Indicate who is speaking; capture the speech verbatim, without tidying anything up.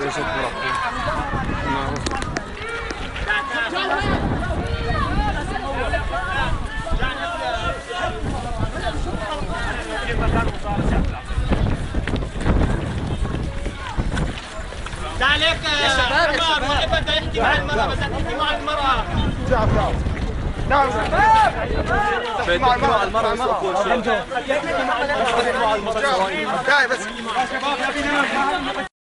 Speaker 1: جسد مرقم
Speaker 2: عليك يا شباب يا شباب اللي بده يحكي مع المرأة بس تحكي مع المرأة.
Speaker 3: تعال تعال. نعم شباب. مع المرأة المرأة المرأة.
Speaker 2: مع المرأة.
Speaker 3: بس.